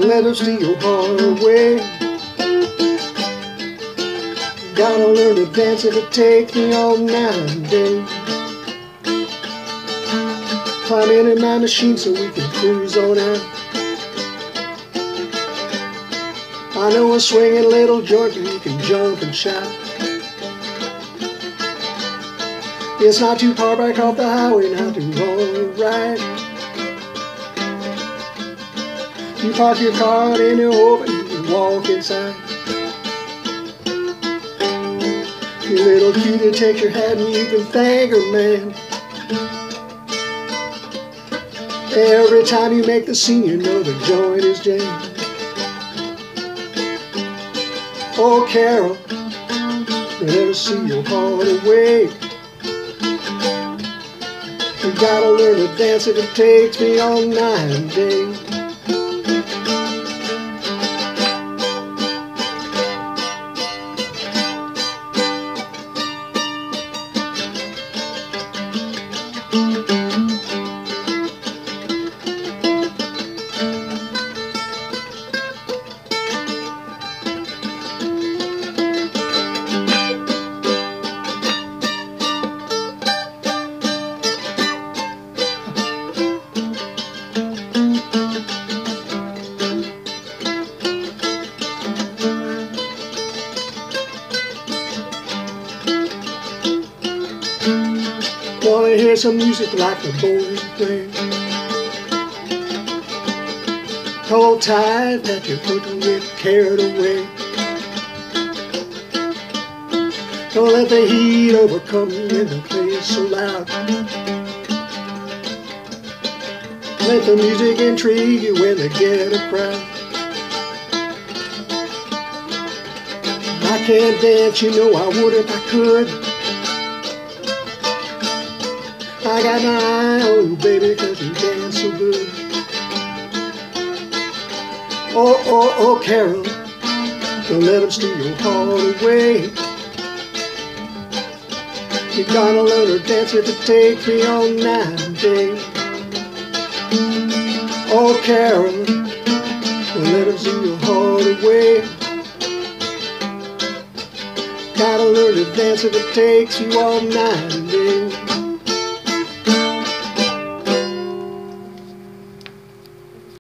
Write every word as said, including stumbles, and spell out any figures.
let them steal your heart away. Gotta learn to dance if it takes me all night and day. Climb in in my machine so we can cruise on out. I know a swinging little joint where you can jump and shout. It's not too far back off the highway, not too alright. You park your car in your home and you can walk inside. Your little cutie takes your hat and you can thank her, man. Every time you make the scene, you know the joint is jammed. Oh, Carol, never see your heart away. You gotta learn to dance if it takes me all night and day. Wanna hear some music like the boys play? Hold tight that your foot don't get carried away. Don't let the heat overcome you when the play is so loud. Let the music intrigue you when they get a crowd. I can't dance, you know I would if I could. I got my eye on you, baby, cause you dance so good. Oh, oh, oh, Carol, don't let them steal your heart away. You gotta learn to dance if it takes me all night and day. Oh, Carol, don't let them steal your heart away. Gotta learn to dance if it takes you all night and day.